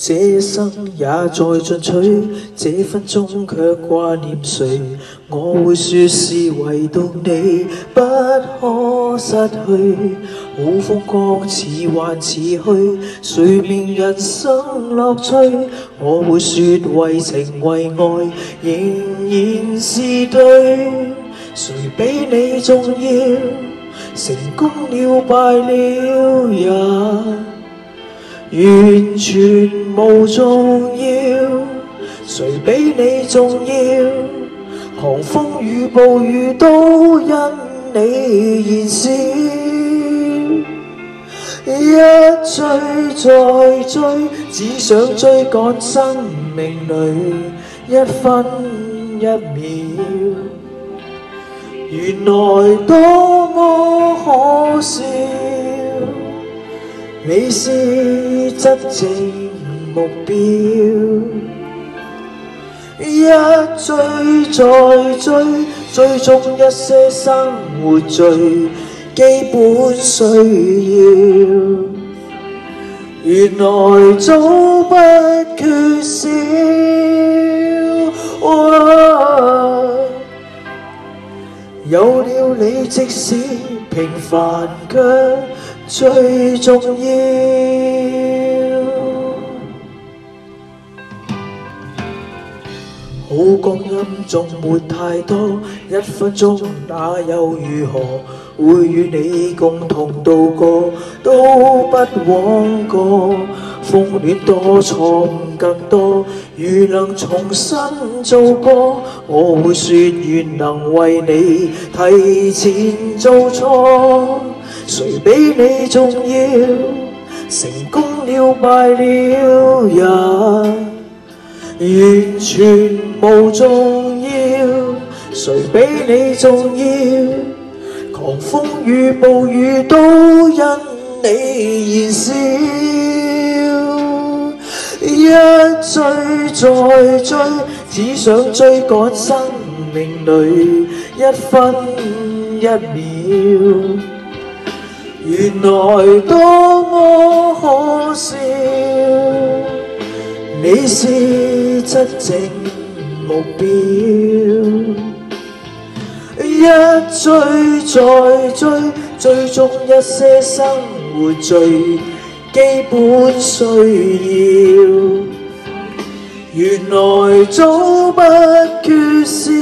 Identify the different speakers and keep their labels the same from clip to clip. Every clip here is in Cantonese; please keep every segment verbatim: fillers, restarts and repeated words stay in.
Speaker 1: 這一生也在進取，這分鐘卻掛念誰？我會說是唯獨你不可失去。好風光似幻似虛，誰明人生樂趣？我會說為情為愛仍然是對。誰比你重要？成功了敗了也完全無重要。誰比你重要？狂風與暴雨都因你燃燒。一追再追，只想追趕生命裏一分一秒。原來多麼可笑，你是真正目標。一追再追，追蹤一些生活最基本需要，原來早不缺少。有了你，即使平凡卻最重要。好光陰仲沒太多，一分鐘那又如何？會與你共同度過，都不枉過。風戀多，錯誤更多，如能重新做過，我會說願能為你提前做錯。誰比你重要？成功了敗了也完全無重要。誰比你重要？狂風與暴雨都因你燃燒。一追再追，只想追趕生命裏一分一秒。原來多麼可笑，你是真正目標。一追再追，追蹤一些生活最基本需要，原來早不缺少。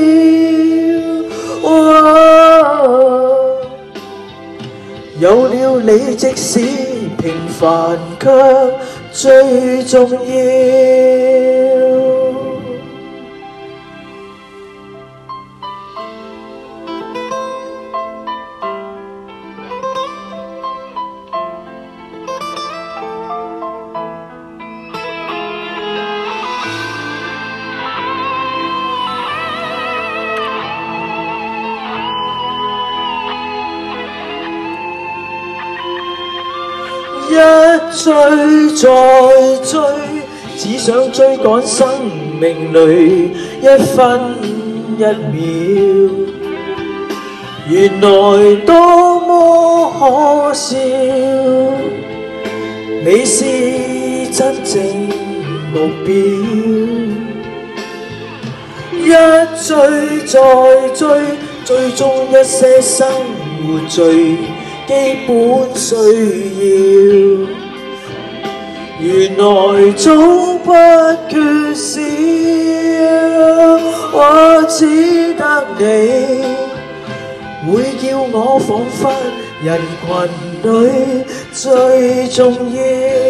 Speaker 1: 有了你，即使平凡卻最重要。一追再追，只想追趕生命裏一分一秒。原來多麼可笑，你是真正目標。一追再追，追蹤一些生活最基本需要，原來早不缺少。我只得你，會叫我彷彿人群裏最重要。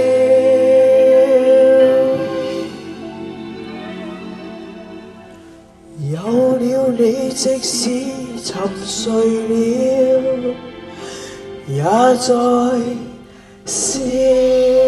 Speaker 1: 有了你，即使沉睡了，也在笑。